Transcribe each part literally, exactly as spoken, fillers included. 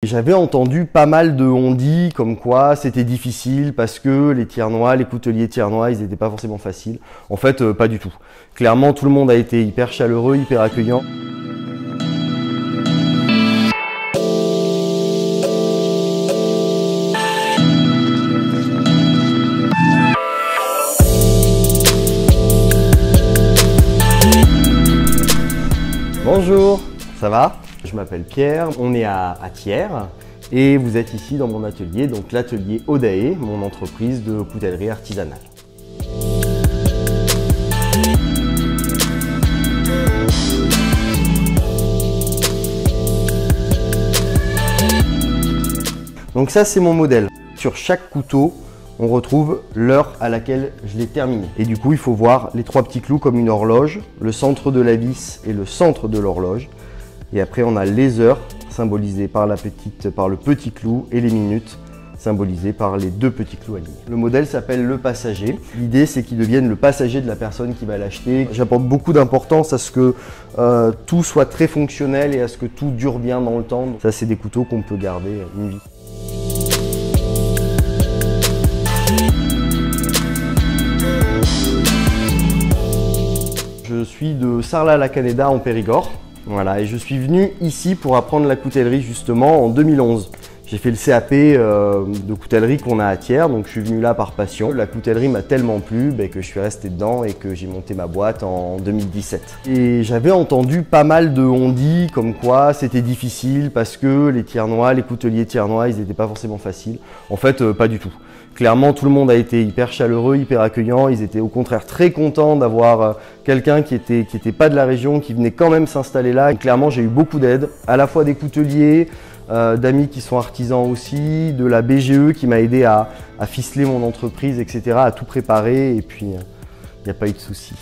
J'avais entendu pas mal de on-dit comme quoi c'était difficile parce que les Thiernois, les couteliers Thiernois, ils n'étaient pas forcément faciles. En fait, euh, pas du tout. Clairement, tout le monde a été hyper chaleureux, hyper accueillant. Bonjour, ça va? Je m'appelle Pierre, on est à, à Thiers et vous êtes ici dans mon atelier, donc l'atelier Odae, mon entreprise de coutellerie artisanale. Donc ça c'est mon modèle. Sur chaque couteau, on retrouve l'heure à laquelle je l'ai terminé. Et du coup, il faut voir les trois petits clous comme une horloge, le centre de la vis et le centre de l'horloge. Et après, on a les heures symbolisées par, la petite, par le petit clou et les minutes symbolisées par les deux petits clous alignés. Le modèle s'appelle le passager. L'idée, c'est qu'il devienne le passager de la personne qui va l'acheter. J'apporte beaucoup d'importance à ce que euh, tout soit très fonctionnel et à ce que tout dure bien dans le temps. Ça, c'est des couteaux qu'on peut garder une vie. Je suis de Sarlat-la-Canéda en Périgord, voilà, et je suis venu ici pour apprendre la coutellerie justement en deux mille onze. J'ai fait le C A P euh, de coutellerie qu'on a à Thiers, donc je suis venu là par passion. La coutellerie m'a tellement plu ben, que je suis resté dedans et que j'ai monté ma boîte en deux mille dix-sept. Et j'avais entendu pas mal de on-dit comme quoi c'était difficile parce que les Thiernois, les couteliers Thiernois, ils n'étaient pas forcément faciles. En fait, euh, pas du tout. Clairement, tout le monde a été hyper chaleureux, hyper accueillant. Ils étaient au contraire très contents d'avoir euh, quelqu'un qui était, qui était pas de la région, qui venait quand même s'installer là. Et clairement, j'ai eu beaucoup d'aide, à la fois des couteliers, euh, d'amis qui sont artisans aussi, de la B G E qui m'a aidé à, à ficeler mon entreprise, et cetera, à tout préparer. Et puis, il euh, n'y a pas eu de soucis.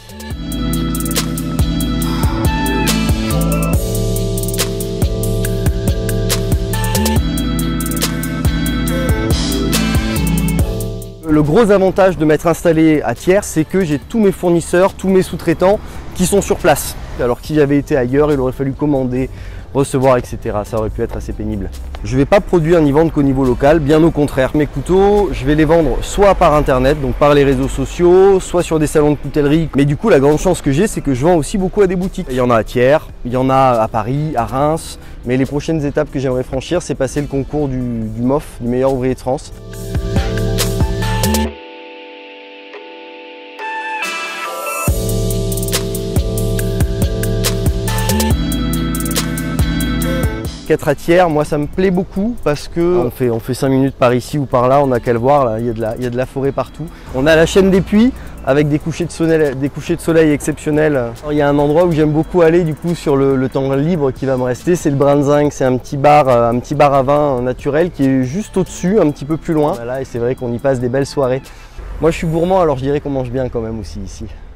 Le gros avantage de m'être installé à Thiers, c'est que j'ai tous mes fournisseurs, tous mes sous-traitants qui sont sur place. Alors si j'avais été ailleurs, il aurait fallu commander, recevoir, et cetera. Ça aurait pu être assez pénible. Je ne vais pas produire ni vendre qu'au niveau local, bien au contraire. Mes couteaux, je vais les vendre soit par internet, donc par les réseaux sociaux, soit sur des salons de coutellerie. Mais du coup, la grande chance que j'ai, c'est que je vends aussi beaucoup à des boutiques. Il y en a à Thiers, il y en a à Paris, à Reims. Mais les prochaines étapes que j'aimerais franchir, c'est passer le concours du, du M O F, du meilleur ouvrier de France. Être à Thiers, moi ça me plaît beaucoup parce que on fait, on fait cinq minutes par ici ou par là, on n'a qu'à le voir, là, il y a de la, il y a de la forêt partout. On a la chaîne des Puys avec des couchers de soleil, des couchers de soleil exceptionnels. Alors, il y a un endroit où j'aime beaucoup aller du coup sur le, le temps libre qui va me rester, c'est le Brinzinc, c'est un petit bar, un petit bar à vin naturel qui est juste au-dessus, un petit peu plus loin. Voilà, et c'est vrai qu'on y passe des belles soirées. Moi je suis gourmand, alors je dirais qu'on mange bien quand même aussi ici.